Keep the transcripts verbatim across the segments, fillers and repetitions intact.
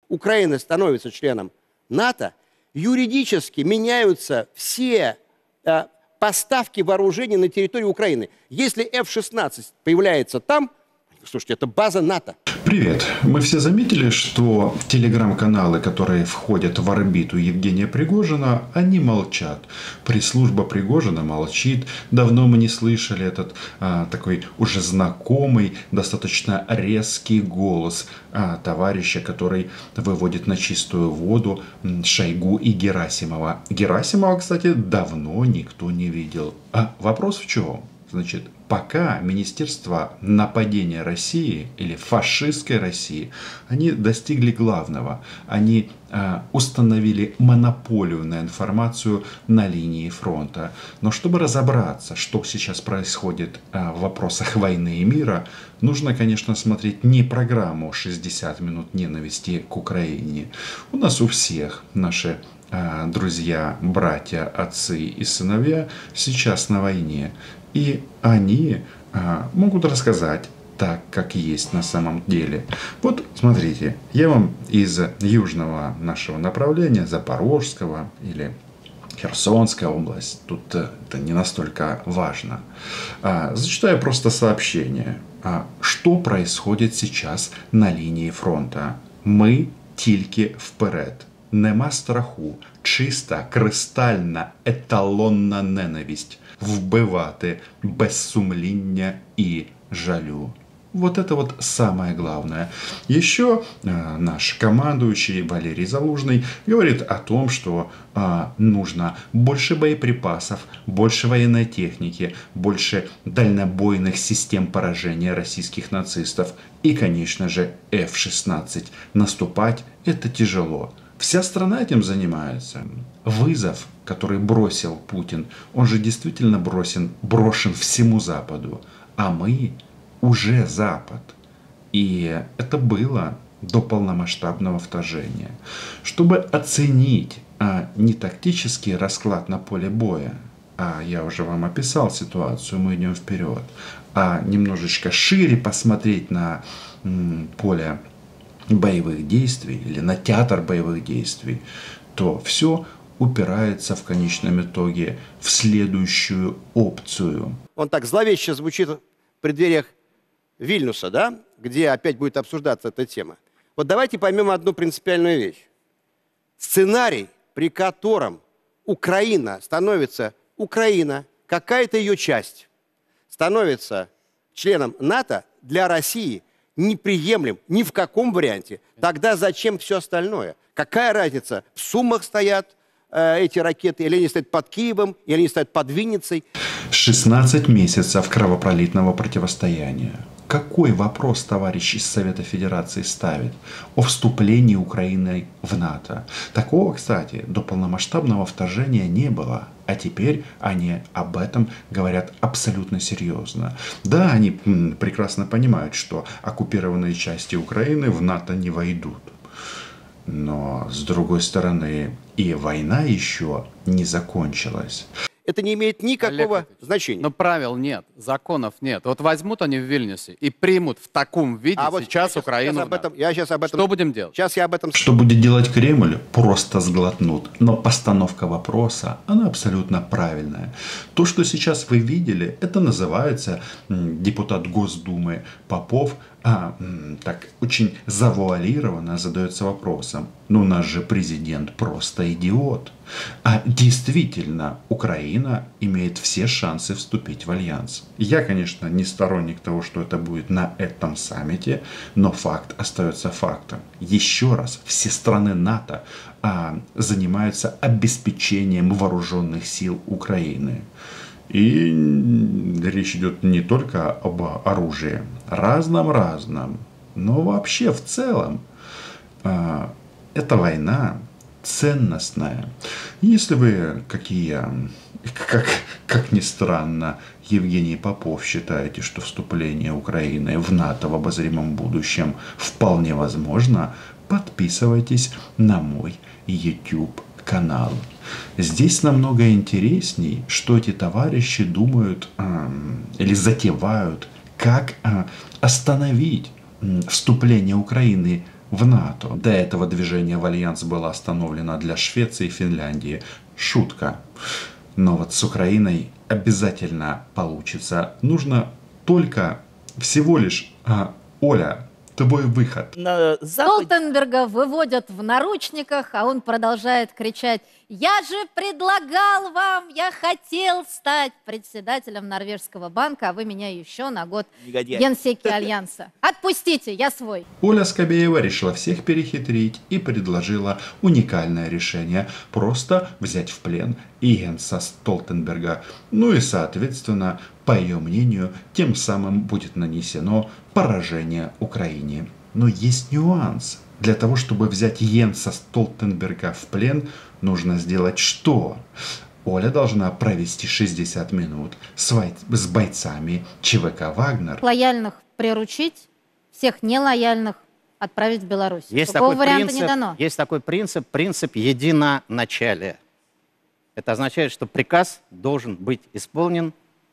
Украина становится членом НАТО, юридически меняются все э, поставки вооружений на территории Украины. Если эф шестнадцать появляется там, слушайте, это база НАТО. Привет. Мы все заметили, что телеграм-каналы, которые входят в орбиту Евгения Пригожина, они молчат. Пресс-служба Пригожина молчит. Давно мы не слышали этот а, такой уже знакомый, достаточно резкий голос а, товарища, который выводит на чистую воду Шойгу и Герасимова. Герасимова, кстати, давно никто не видел. А вопрос в чем? Значит, пока Министерство нападения России или фашистской России, они достигли главного. Они э, установили монополию на информацию на линии фронта. Но чтобы разобраться, что сейчас происходит э, в вопросах войны и мира, нужно, конечно, смотреть не программу шестьдесят минут ненависти к Украине. У нас у всех наши друзья, братья, отцы и сыновья сейчас на войне. И они а, могут рассказать так, как есть на самом деле. Вот, смотрите, я вам из южного нашего направления, Запорожского или Херсонская область, тут это не настолько важно, а, зачитаю просто сообщение. А, что происходит сейчас на линии фронта? Ми тільки вперед. Нема страху, чиста, кристальна, еталонна ненависть. Вбивати без сумління и жалю. Вот это вот самое главное. Еще э, наш командующий Валерий Залужный говорит о том, что э, нужно больше боеприпасов, больше военной техники, больше дальнобойных систем поражения российских нацистов и, конечно же, эф шестнадцать. Наступать это тяжело. Вся страна этим занимается. Вызов, который бросил Путин, он же действительно бросен, брошен всему Западу. А мы уже Запад. И это было до полномасштабного вторжения. Чтобы оценить а, не тактический расклад на поле боя, а я уже вам описал ситуацию, мы идем вперед, а немножечко шире посмотреть на м, поле боевых действий или на театр боевых действий, то все упирается в конечном итоге в следующую опцию. Он так зловеще звучит в преддвериях Вильнюса, да, где опять будет обсуждаться эта тема. Вот давайте поймем одну принципиальную вещь. Сценарий, при котором Украина становится, Украина, какая-то ее часть, становится членом НАТО, для России неприемлем ни в каком варианте. Тогда зачем все остальное? Какая разница, в Сумах стоят э, эти ракеты, или они стоят под Киевом, или они стоят под Винницей? шестнадцать месяцев кровопролитного противостояния. Какой вопрос товарищ из Совета Федерации ставит о вступлении Украины в НАТО? Такого, кстати, до полномасштабного вторжения не было. А теперь они об этом говорят абсолютно серьезно. Да, они прекрасно понимают, что оккупированные части Украины в НАТО не войдут. Но, с другой стороны, и война еще не закончилась. Это не имеет никакого Олег, значения. Но правил нет, законов нет. Вот возьмут они в Вильнюсе и примут в таком виде а вот сейчас я Украину. Сейчас об этом, я сейчас об этом. Что будем делать? Сейчас я об этом. Что будет делать Кремль? Просто сглотнут. Но постановка вопроса, она абсолютно правильная. То, что сейчас вы видели, это называется депутат Госдумы Попов, а, так очень завуалированно задается вопросом. Но у нас же президент просто идиот. А действительно, Украина имеет все шансы вступить в альянс. Я, конечно, не сторонник того, что это будет на этом саммите, но факт остается фактом. Еще раз, все страны НАТО а, занимаются обеспечением вооруженных сил Украины. И речь идет не только об оружии, разном-разном, но вообще в целом э, эта война ценностная. Если вы, какие, как, как ни странно, Евгений Попов, считаете, что вступление Украины в НАТО в обозримом будущем вполне возможно, подписывайтесь на мой YouTube канал. Здесь намного интересней, что эти товарищи думают э, или затевают, как э, остановить э, вступление Украины в НАТО. До этого движение в альянс было остановлено для Швеции и Финляндии. Шутка. Но вот с Украиной обязательно получится. Нужно только всего лишь... А, Оля, твой выход. На Западе... Столтенберга выводят в наручниках, а он продолжает кричать: «Я же предлагал вам, я хотел стать председателем Норвежского банка, а вы меня еще на год Негодяй. генсеки Альянса. Отпустите, я свой». Оля Скобеева решила всех перехитрить и предложила уникальное решение – просто взять в плен Йенса Столтенберга. Ну и, соответственно, по ее мнению, тем самым будет нанесено поражение Украине. Но есть нюанс. Для того, чтобы взять Йенса Столтенберга в плен, нужно сделать что? Оля должна провести шестьдесят минут с, вой... с бойцами ЧВК «Вагнер». Лояльных приручить, всех нелояльных отправить в Беларусь. Есть Такого такой, варианта принцип, не дано. есть такой принцип, принцип единоначалия. Это означает, что приказ должен быть исполнен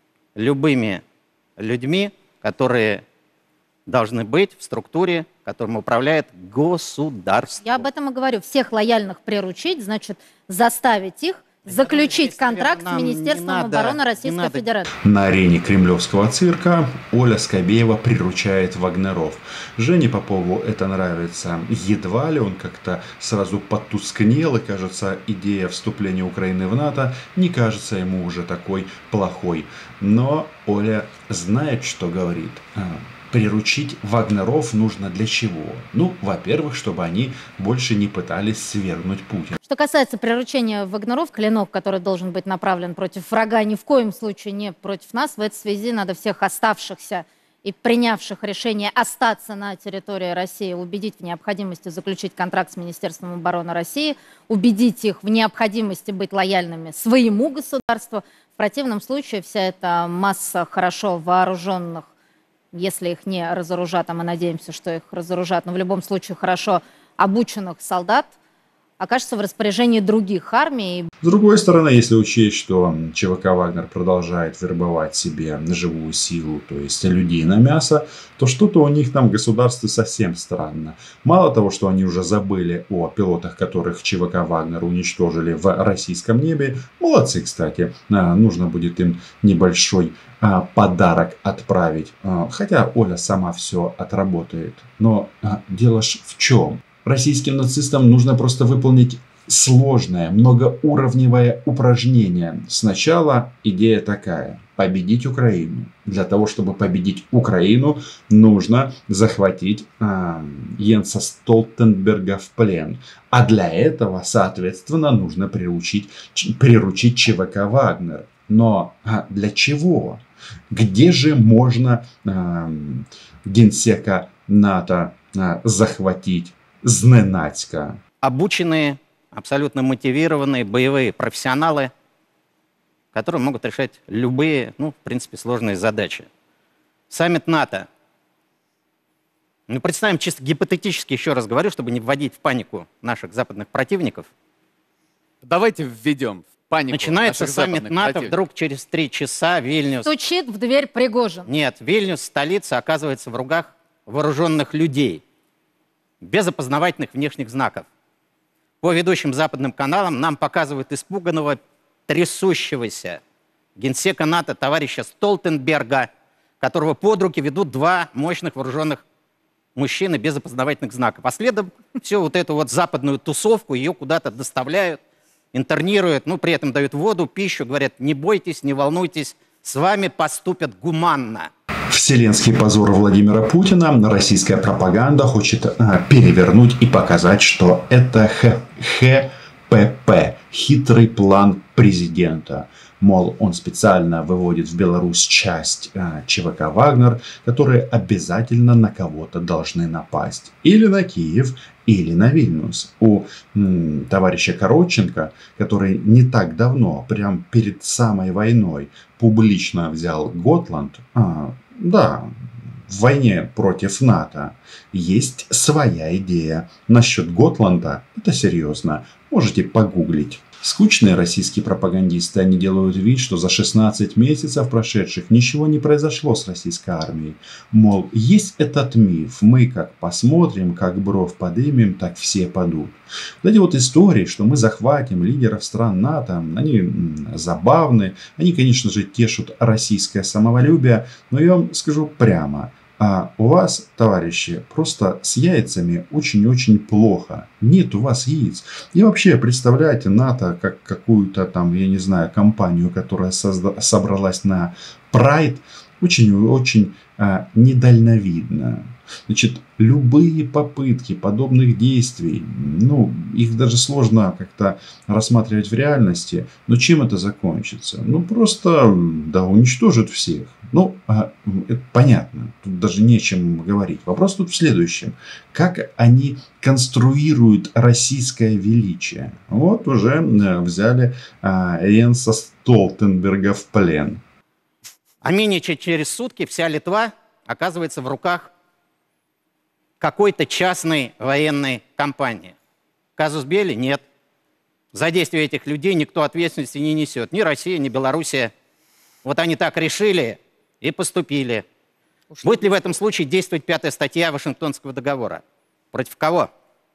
любыми людьми, которые должны быть в структуре, которым управляет государство. Я об этом и говорю. Всех лояльных приручить, значит, заставить их заключить здесь, контракт наверное, с нам не Министерством надо- обороны не Российской надо- Федерации. На арене кремлевского цирка Оля Скобеева приручает вагнеров. Жене Попову это нравится. Едва ли он как-то сразу потускнел, и, кажется, идея вступления Украины в НАТО не кажется ему уже такой плохой. Но Оля знает, что говорит. Приручить вагнеров нужно для чего? Ну, во-первых, чтобы они больше не пытались свергнуть Путина. Что касается приручения вагнеров, клинок, который должен быть направлен против врага, ни в коем случае не против нас. В этой связи надо всех оставшихся и принявших решение остаться на территории России убедить в необходимости заключить контракт с Министерством обороны России, убедить их в необходимости быть лояльными своему государству. В противном случае вся эта масса хорошо вооруженных, если их не разоружат, а мы надеемся, что их разоружат, но в любом случае хорошо обученных солдат, окажется в распоряжении других армий. С другой стороны, если учесть, что ЧВК «Вагнер» продолжает вербовать себе живую силу, то есть людей на мясо, то что-то у них там в государстве совсем странно. Мало того, что они уже забыли о пилотах, которых ЧВК «Вагнер» уничтожили в российском небе, молодцы, кстати, нужно будет им небольшой подарок отправить. Хотя Оля сама все отработает. Но дело ж в чем? Российским нацистам нужно просто выполнить сложное, многоуровневое упражнение. Сначала идея такая: победить Украину. Для того, чтобы победить Украину, нужно захватить э, Йенса Столтенберга в плен. А для этого, соответственно, нужно приручить, приручить ЧВК «Вагнер». Но а для чего? Где же можно э, генсека НАТО э, захватить зненацька? Обученные, абсолютно мотивированные боевые профессионалы, которые могут решать любые, ну, в принципе, сложные задачи. Саммит НАТО. Ну, представим, чисто гипотетически, еще раз говорю, чтобы не вводить в панику наших западных противников. Давайте введем в панику Начинается наших саммит западных НАТО, противников. вдруг через три часа Вильнюс... Стучит в дверь Пригожин. Нет, Вильнюс, столица, оказывается в руках вооруженных людей, без опознавательных внешних знаков. По ведущим западным каналам нам показывают испуганного, трясущегося генсека НАТО товарища Столтенберга, которого под руки ведут два мощных вооруженных мужчины без опознавательных знаков. А следом всю вот эту вот западную тусовку, ее куда-то доставляют, интернируют, ну, при этом дают воду, пищу, говорят: не бойтесь, не волнуйтесь, с вами поступят гуманно. Вселенский позор Владимира Путина российская пропаганда хочет а, перевернуть и показать, что это х ХПП, хитрый план президента. Мол, он специально выводит в Беларусь часть а, ЧВК «Вагнер», которые обязательно на кого-то должны напасть. Или на Киев, или на Вильнюс. У м, товарища Коротченко, который не так давно, прям перед самой войной, публично взял Готланд, а, да, в войне против НАТО, есть своя идея. Насчет Готланда, это серьезно, можете погуглить. Скучные российские пропагандисты, они делают вид, что за шестнадцать месяцев прошедших ничего не произошло с российской армией. Мол, есть этот миф, мы как посмотрим, как бровь подымем, так все падут. Вот эти вот истории, что мы захватим лидеров стран НАТО, они забавны, они, конечно же, тешут российское самолюбие, но я вам скажу прямо. А у вас, товарищи, просто с яйцами очень-очень плохо. Нет у вас яиц. И вообще, представляете НАТО как какую-то там, я не знаю, компанию, которая созда- собралась на Прайд, очень-очень а, недальновидно. Значит, любые попытки подобных действий, ну, их даже сложно как-то рассматривать в реальности. Но чем это закончится? Ну, просто, да, уничтожит всех. Ну, это понятно. Тут даже нечем говорить. Вопрос тут в следующем. Как они конструируют российское величие? Вот уже взяли Йенса Столтенберга в плен. А менее чем через сутки вся Литва оказывается в руках какой-то частной военной компании. Казус Белли нет. За действия этих людей никто ответственности не несет. Ни Россия, ни Белоруссия. Вот они так решили и поступили. Ушли. Будет ли в этом случае действовать пятая статья Вашингтонского договора? Против кого?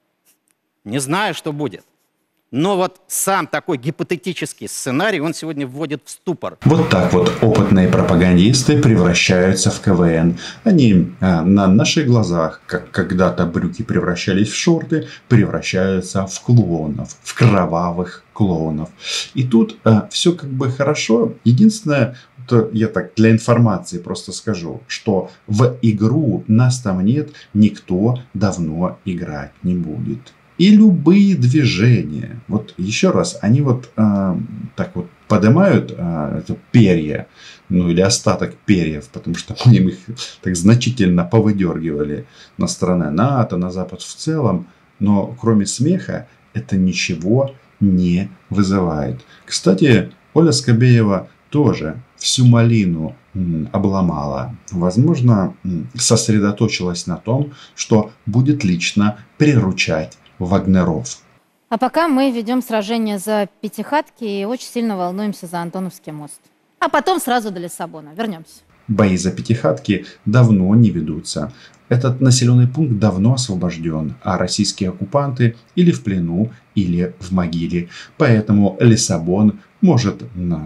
Не знаю, что будет. Но вот сам такой гипотетический сценарий, он сегодня вводит в ступор. Вот так вот опытные пропагандисты превращаются в ка вэ эн. Они а, на наших глазах, как когда-то брюки превращались в шорты, превращаются в клоунов, в кровавых клоунов. И тут а, все как бы хорошо. Единственное, то я так для информации просто скажу, что в игру нас там нет, никто давно играть не будет. И любые движения, вот еще раз, они вот э, так вот поднимают э, это перья, ну или остаток перьев, потому что мы их так значительно повыдергивали на стороны НАТО, на Запад в целом, но кроме смеха это ничего не вызывает. Кстати, Оля Скобеева тоже всю малину м, обломала. Возможно, м, сосредоточилась на том, что будет лично приручать вагнеров. А пока мы ведем сражение за Пятихатки и очень сильно волнуемся за Антоновский мост. А потом сразу до Лиссабона. Вернемся. Бои за Пятихатки давно не ведутся. Этот населенный пункт давно освобожден, а российские оккупанты или в плену, или в могиле. Поэтому Лиссабон может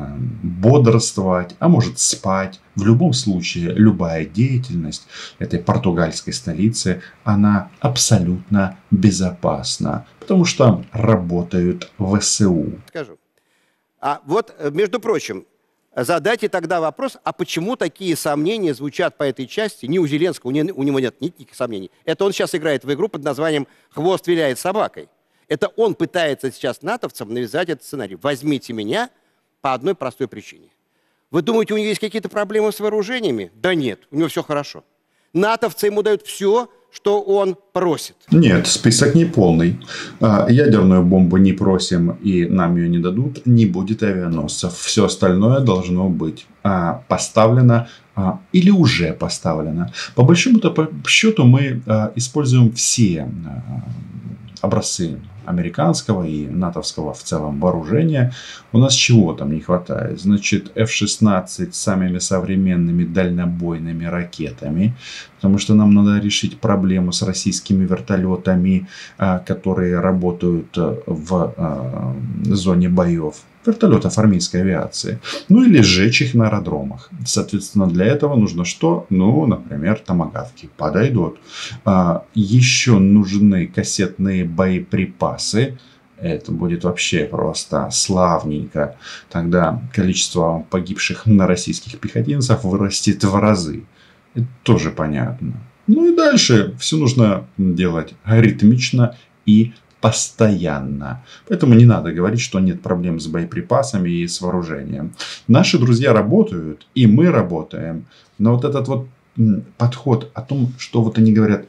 бодрствовать, а может спать. В любом случае, любая деятельность этой португальской столицы, она абсолютно безопасна, потому что работают вэ эс у. Скажу. А вот, между прочим, задайте тогда вопрос, а почему такие сомнения звучат по этой части? Ни у Зеленского, ни, у него нет никаких сомнений. Это он сейчас играет в игру под названием «Хвост виляет собакой». Это он пытается сейчас натовцам навязать этот сценарий. Возьмите меня по одной простой причине. Вы думаете, у него есть какие-то проблемы с вооружениями? Да нет, у него все хорошо. Натовцы ему дают все, что он просит. Нет, список не полный. Ядерную бомбу не просим и нам ее не дадут. Не будет авианосцев. Все остальное должно быть поставлено или уже поставлено. По большому-то счету мы используем все образцы американского и натовского в целом вооружения. У нас чего там не хватает? Значит, эф шестнадцать с самыми современными дальнобойными ракетами, потому что нам надо решить проблему с российскими вертолетами, которые работают в зоне боев. Вертолетов армейской авиации. Ну или сжечь их на аэродромах. Соответственно, для этого нужно что? Ну, например, томагавки подойдут. А, еще нужны кассетные боеприпасы. Это будет вообще просто славненько. Тогда количество погибших на российских пехотинцев вырастет в разы. Это тоже понятно. Ну и дальше все нужно делать ритмично и постоянно. Поэтому не надо говорить, что нет проблем с боеприпасами и с вооружением. Наши друзья работают, и мы работаем. Но вот этот вот подход о том, что вот они говорят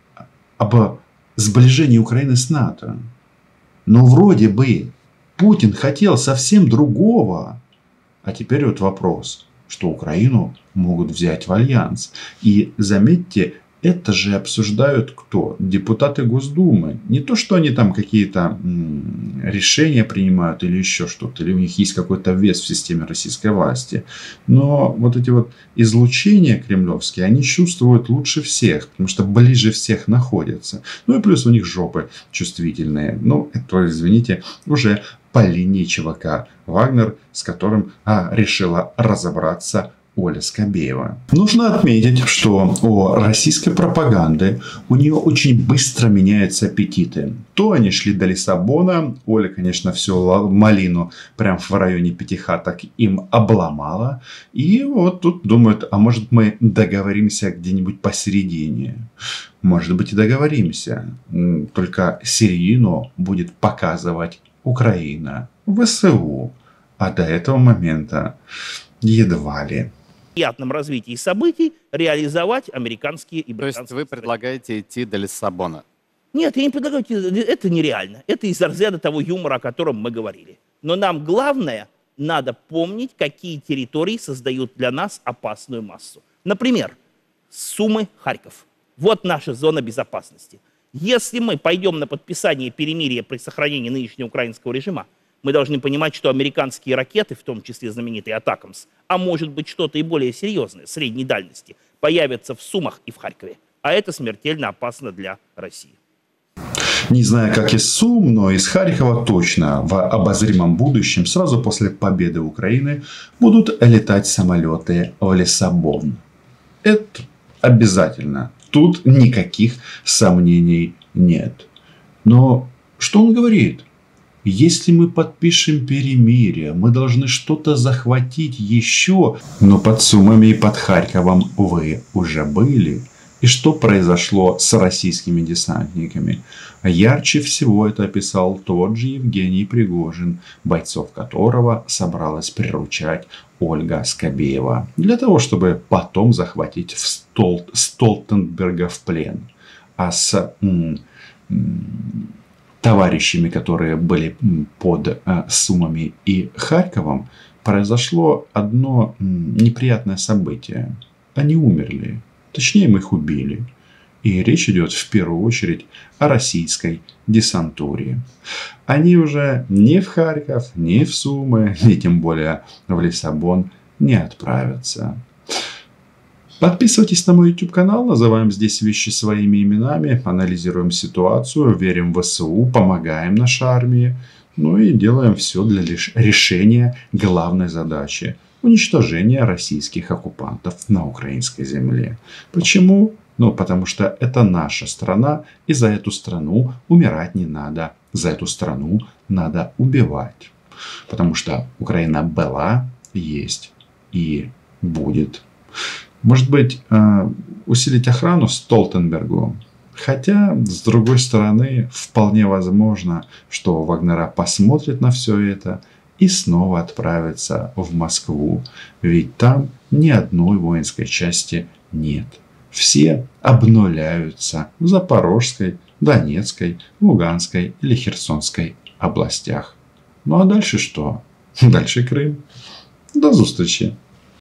об сближении Украины с НАТО. Но вроде бы Путин хотел совсем другого. А теперь вот вопрос, что Украину могут взять в альянс. И заметьте, Это же обсуждают кто? Депутаты Госдумы. Не то, что они там какие-то м, решения принимают или еще что-то, или у них есть какой-то вес в системе российской власти. Но вот эти вот излучения кремлевские, они чувствуют лучше всех, потому что ближе всех находятся. Ну и плюс у них жопы чувствительные. Ну, это, извините, уже по линии ЧВК «Вагнер», с которым а, решила разобраться Оля Скобеева. Нужно отметить, что у российской пропаганды у нее очень быстро меняются аппетиты. То они шли до Лиссабона. Оля, конечно, всю малину прям в районе Пятихаток им обломала. И вот тут думают, а может мы договоримся где-нибудь посередине. Может быть и договоримся. Только середину будет показывать Украина, ВСУ. А до этого момента едва ли. Приятном развитии событий реализовать американские и То есть британские вы стратегии. предлагаете идти до Лиссабона? Нет, я не предлагаю, это нереально. Это из разряда того юмора, о котором мы говорили. Но нам главное, надо помнить, какие территории создают для нас опасную массу. Например, Сумы, Харьков. Вот наша зона безопасности. Если мы пойдем на подписание перемирия при сохранении нынешнего украинского режима, мы должны понимать, что американские ракеты, в том числе знаменитые «Атакамс», а может быть что-то и более серьезное, средней дальности, появятся в Сумах и в Харькове. А это смертельно опасно для России. Не знаю, как из Сум, но из Харькова точно в обозримом будущем, сразу после победы Украины, будут летать самолеты в Лиссабон. Это обязательно. Тут никаких сомнений нет. Но что он говорит? Если мы подпишем перемирие, мы должны что-то захватить еще. Но под Сумами и под Харьковом вы уже были. И что произошло с российскими десантниками? Ярче всего это описал тот же Евгений Пригожин, бойцов которого собралась приручать Ольга Скобеева. Для того, чтобы потом захватить в Стол... Столтенберга в плен. А с м- м- товарищами, которые были под э, Сумами и Харьковом, произошло одно м- неприятное событие. Они умерли. Точнее, мы их убили. И речь идет в первую очередь о российской десантуре. Они уже ни в Харьков, ни в Сумы, ни тем более в Лиссабон не отправятся. Подписывайтесь на мой YouTube канал, называем здесь вещи своими именами, анализируем ситуацию, верим в ВСУ, помогаем нашей армии, ну и делаем все для решения главной задачи – уничтожения российских оккупантов на украинской земле. Почему? Ну, потому что это наша страна, и за эту страну умирать не надо, за эту страну надо убивать. Потому что Украина была, есть и будет. Может быть, усилить охрану Столтенбергу? Хотя, с другой стороны, вполне возможно, что Вагнера посмотрит на все это и снова отправится в Москву. Ведь там ни одной воинской части нет. Все обнуляются в Запорожской, Донецкой, Луганской или Херсонской областях. Ну а дальше что? Дальше Крым. До зустрічі!